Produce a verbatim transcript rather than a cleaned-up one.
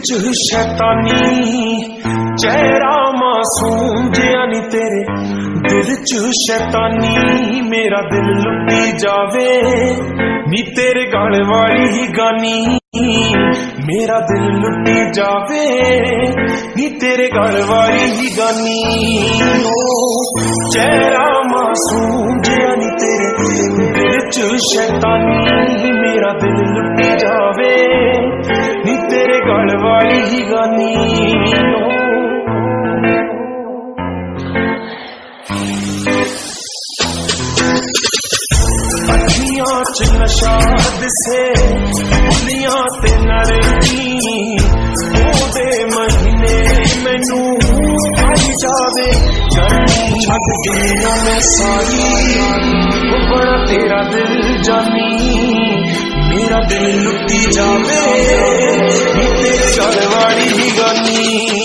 च शैतानी चेहरा मासूम जिया नी तेरे दिल च शैतानी मेरा दिल लुटी जावे नी तेरे गल वाली ही गानी मेरा दिल लुटी जावे नी तेरे गल वाली ही गानी चेहरा मासूम जिया नी तेरे दिल च शैतानी मेरा दिल लुटी जावे नी तेरे गल वाली ही गानी अखियां च नशा दिसे बुलियां ते नरमी ओदे महीने मैनू आई जावे गर्मी छक दुनिया में सारी वो बड़ा तेरा दिल जानी मेरा दिल लुटी जावे नी तेरे गल वाली ही गानी